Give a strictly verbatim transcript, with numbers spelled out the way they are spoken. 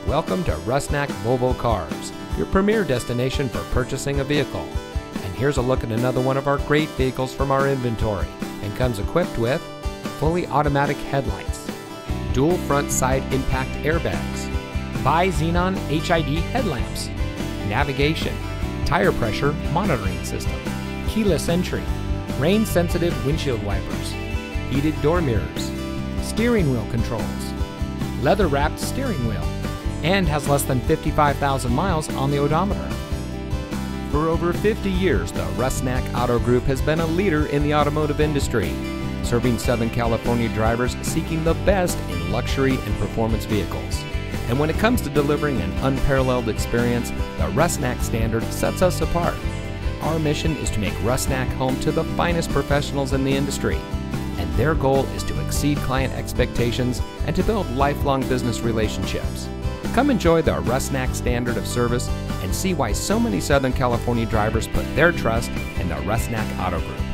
welcome to Rusnak Volvo Cars, your premier destination for purchasing a vehicle. And here's a look at another one of our great vehicles from our inventory, and comes equipped with fully automatic headlights, dual front side impact airbags, bi-xenon H I D headlamps, navigation, tire pressure monitoring system, keyless entry, rain-sensitive windshield wipers, heated door mirrors, steering wheel controls, leather-wrapped steering wheel, and has less than fifty-five thousand miles on the odometer. For over fifty years, the Rusnak Auto Group has been a leader in the automotive industry, serving Southern California drivers seeking the best in luxury and performance vehicles. And when it comes to delivering an unparalleled experience, the Rusnak standard sets us apart. Our mission is to make Rusnak home to the finest professionals in the industry, and their goal is to exceed client expectations and to build lifelong business relationships. Come enjoy the Rusnak standard of service and see why so many Southern California drivers put their trust in the Rusnak Auto Group.